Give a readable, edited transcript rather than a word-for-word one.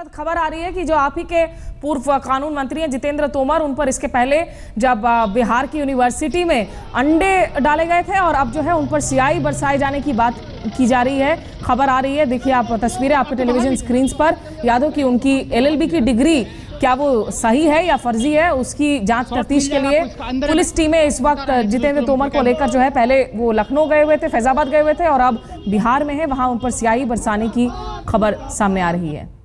वक्त खबर आ रही है कि जो आप ही के पूर्व कानून मंत्री हैं जितेंद्र तोमर, उन पर इसके पहले जब बिहार की यूनिवर्सिटी में अंडे डाले गए थे और अब जो है उन पर सियाही बरसाए जाने की बात की जा रही है। खबर आ रही है, देखिए आप तस्वीरें आपके टेलीविजन स्क्रीन पर। यादव की उनकी LLB की डिग्री क्या वो सही है या फर्जी है, उसकी जांच तफ्तीश के लिए पुलिस टीमें इस वक्त जितेंद्र तोमर को लेकर जो है, पहले वो लखनऊ गए हुए थे, फैजाबाद गए हुए थे और अब बिहार में है, वहां उन पर सियाही बरसाने की खबर सामने आ रही है।